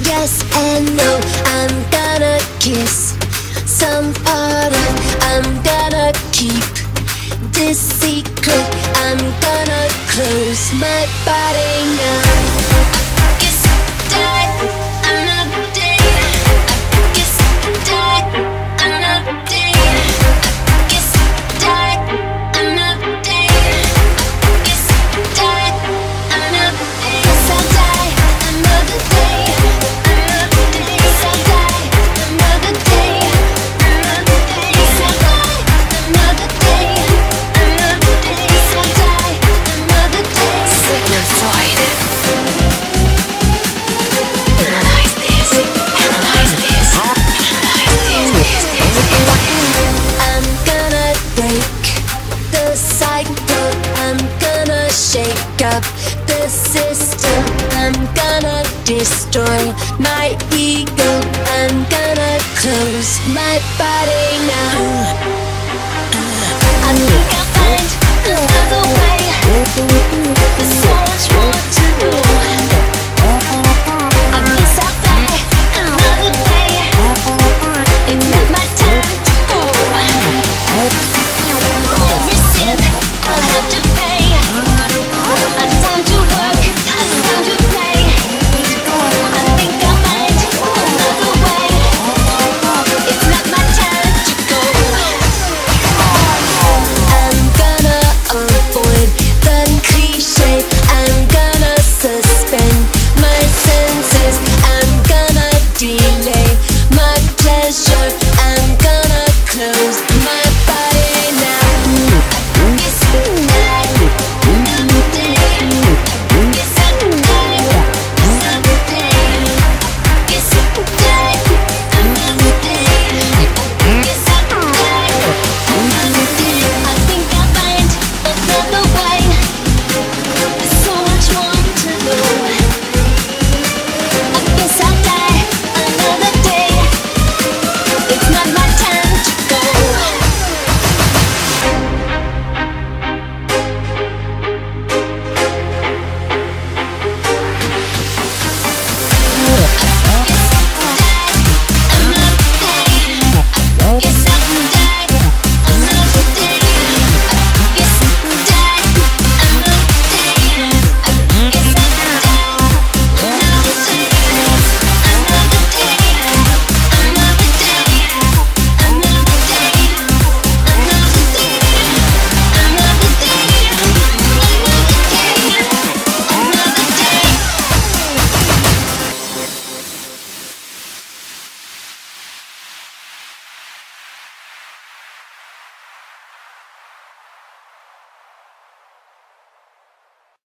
Yes and no, I'm gonna kiss some autumn. I'm gonna keep this secret. I'm gonna close my body now. I guess die another day. I guess die another day. I guess die another day. I guess die another day. Guess I'll die another day. Another day. Guess I'll die another day. Another day. Guess I'll die another day. Another day. Guess I'll die another day. Signify. Analyze this. Analyze this. Analyze this. I'm gonna break the cycle. I'm gonna shake up the system. I'm gonna destroy my ego. I'm gonna close my body now. I think I'll find another way. There's so much more